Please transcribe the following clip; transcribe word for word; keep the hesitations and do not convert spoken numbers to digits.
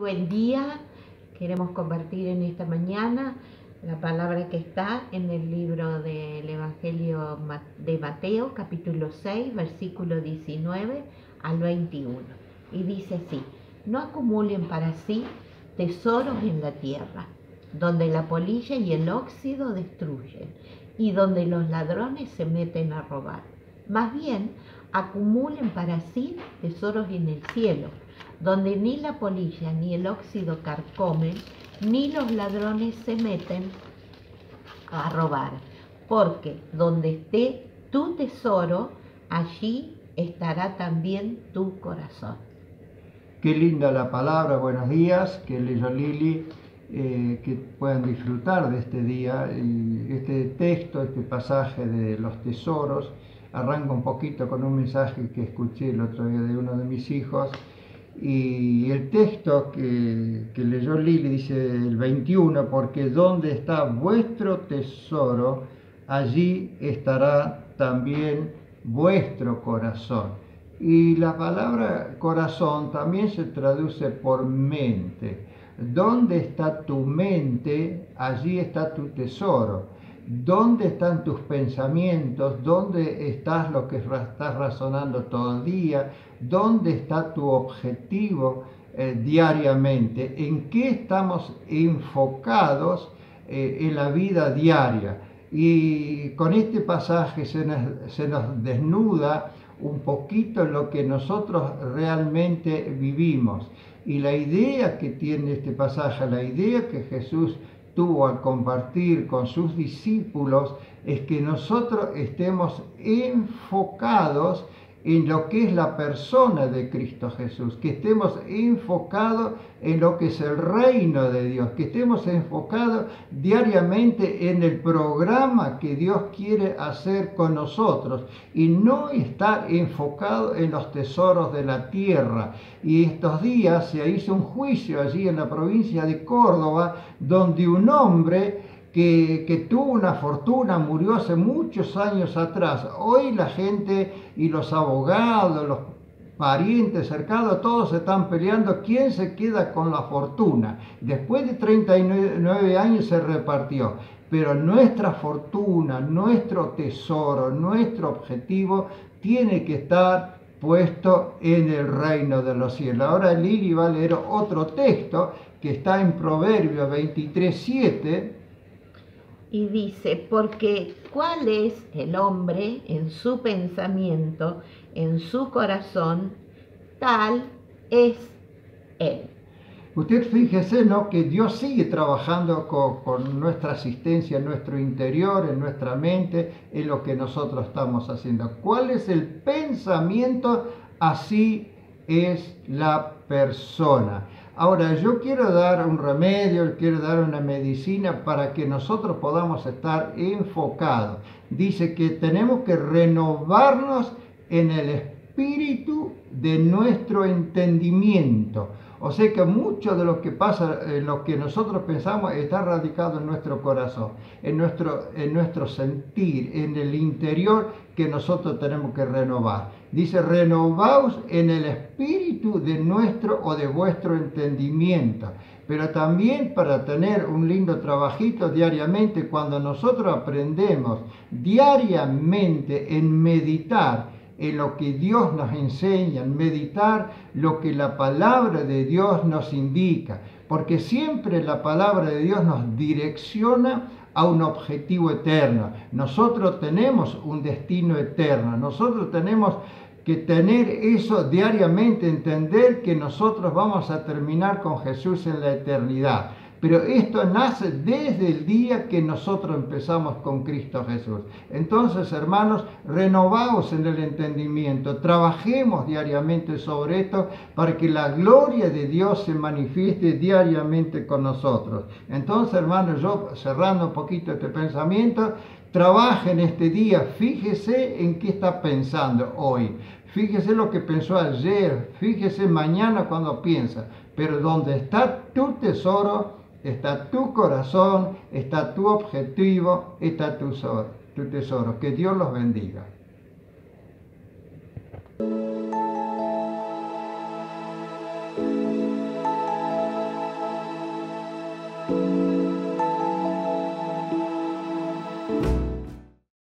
buen día. Queremos compartir en esta mañana la palabra que está en el libro del Evangelio de Mateo, capítulo seis, versículo diecinueve al veintiuno. Y dice así: no acumulen para sí tesoros en la tierra, donde la polilla y el óxido destruyen, y donde los ladrones se meten a robar. Más bien, acumulen para sí tesoros en el cielo, donde ni la polilla ni el óxido carcomen, ni los ladrones se meten a robar. Porque donde esté tu tesoro, allí estará también tu corazón. Qué linda la palabra, buenos días, que leyó Lili, eh, que puedan disfrutar de este día. Y este texto, este pasaje de los tesoros, arranca un poquito con un mensaje que escuché el otro día de uno de mis hijos. Y el texto que, que leyó Lili dice el veintiuno, porque donde está vuestro tesoro, allí estará también vuestro corazón. Y la palabra corazón también se traduce por mente. Donde está tu mente, allí está tu tesoro. ¿Dónde están tus pensamientos? ¿Dónde estás lo que estás razonando todo el día? ¿Dónde está tu objetivo eh, diariamente? ¿En qué estamos enfocados eh, en la vida diaria? Y con este pasaje se nos, se nos desnuda un poquito lo que nosotros realmente vivimos. Y la idea que tiene este pasaje, la idea que Jesús tuvo al compartir con sus discípulos, es que nosotros estemos enfocados en lo que es la persona de Cristo Jesús, que estemos enfocados en lo que es el reino de Dios, que estemos enfocados diariamente en el programa que Dios quiere hacer con nosotros y no estar enfocado en los tesoros de la tierra. Y estos días se hizo un juicio allí en la provincia de Córdoba, donde un hombre Que, que tuvo una fortuna, murió hace muchos años atrás. Hoy la gente y los abogados, los parientes cercanos, todos están peleando quién se queda con la fortuna. Después de treinta y nueve años se repartió. Pero nuestra fortuna, nuestro tesoro, nuestro objetivo tiene que estar puesto en el reino de los cielos. Ahora Lili va a leer otro texto que está en Proverbios veintitrés, siete. Y dice: porque ¿cuál es el hombre en su pensamiento, en su corazón? Tal es él. Usted fíjese, ¿no?, que Dios sigue trabajando con, con nuestra asistencia en nuestro interior, en nuestra mente, en lo que nosotros estamos haciendo. ¿Cuál es el pensamiento? Así es la persona. Ahora, yo quiero dar un remedio, quiero dar una medicina para que nosotros podamos estar enfocados. Dice que tenemos que renovarnos en el espíritu de nuestro entendimiento. O sea que mucho de lo que pasa, en lo que nosotros pensamos, está radicado en nuestro corazón, en nuestro, en nuestro sentir, en el interior que nosotros tenemos que renovar. Dice: renovaos en el espíritu de nuestro o de vuestro entendimiento. Pero también para tener un lindo trabajito diariamente, cuando nosotros aprendemos diariamente en meditar en lo que Dios nos enseña, en meditar lo que la palabra de Dios nos indica, porque siempre la palabra de Dios nos direcciona a un objetivo eterno. Nosotros tenemos un destino eterno, nosotros tenemos que tener eso diariamente, entender que nosotros vamos a terminar con Jesús en la eternidad. Pero esto nace desde el día que nosotros empezamos con Cristo Jesús. Entonces, hermanos, renovaos en el entendimiento, trabajemos diariamente sobre esto para que la gloria de Dios se manifieste diariamente con nosotros. Entonces, hermanos, yo cerrando un poquito este pensamiento, trabaje en este día, fíjese en qué está pensando hoy. Fíjese lo que pensó ayer, fíjese mañana cuando piensa. Pero donde está tu tesoro, está tu corazón, está tu objetivo, está tu tesoro. Que Dios los bendiga.